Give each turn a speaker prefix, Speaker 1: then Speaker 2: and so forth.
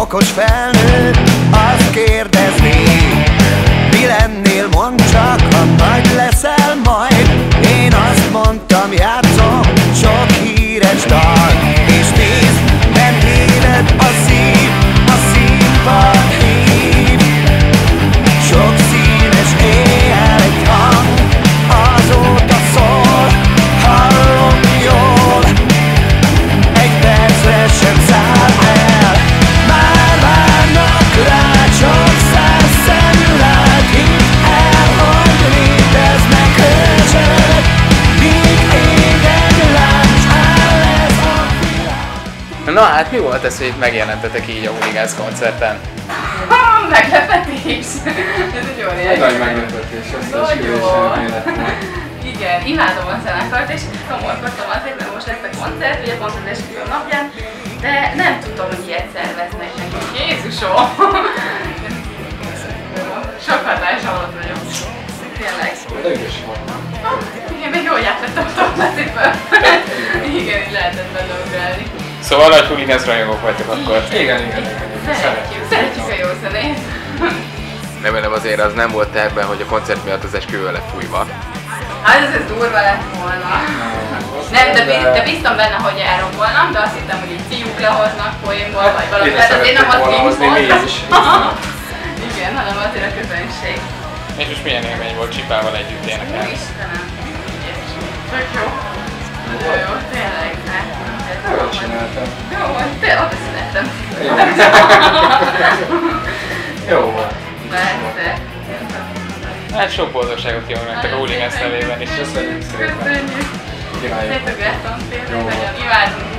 Speaker 1: okos felnőtt azt kérdezni, mi lennél, mondd csak, ha nagy leszel majd. Én azt mondtam, játszom sok híres dalt, és nézd, nem téved a szív, a színpad hív. Sok színes éjjel egy hang azóta szól, hallom jól, egy percre sem száll el. Már várnak rád sok száz szemület, hidd el, hogy léteznek hősök, míg ég egy lánc, áll ez a világ.
Speaker 2: Na hát mi volt ez, hogy itt megjelentetek így a Hooligans koncerten?
Speaker 3: Meglepetés! Ez egy óriási.
Speaker 4: Nagy meglepetés, ezt a esküvésen életben.
Speaker 3: Igen, imádom a zenekart, és szomorkodtam azért, mert most lesz a koncert, ugye pont az esküvő napján, de nem tudtam, hogy ilyet szerveznek nekünk. Jézusom! Sok hatása volt vagyok. Tényleg.
Speaker 4: De ügyes volt.
Speaker 3: Igen, még jól játszottam a tabletiből. Igen, így lehetett benne ugrálni.
Speaker 2: Szóval nagy Hooligans rajongók vagytok akkor?
Speaker 4: Igen.
Speaker 3: Szeretjük a jó zenét.
Speaker 2: Remélem azért az nem volt ebben, hogy a koncert miatt az esküvő lett fújva.
Speaker 3: Hát ez durva lett volna. Nem, de biztam benne, hogy elrombolnám, de azt hittem, hogy így fiúk lehoznak poénból, vagy valami. Tehát azért nem az volt. Igen, hanem azért a közönség.
Speaker 2: És most milyen élmény volt Csipával együtt énekelni?
Speaker 3: Istenem, tök jó. Nagyon jó, tényleg.
Speaker 4: Jól csináltam.
Speaker 3: Jó volt, tényleg oda születtem.
Speaker 4: Jó volt.
Speaker 3: Persze.
Speaker 2: Hát sok boldogságot kívánok nektek a Hooligans nevében is.
Speaker 4: Köszönjük szépen.
Speaker 3: Köszönjük.
Speaker 4: Kívánjuk.
Speaker 3: Szétogattam tényleg, nagyon imádunk.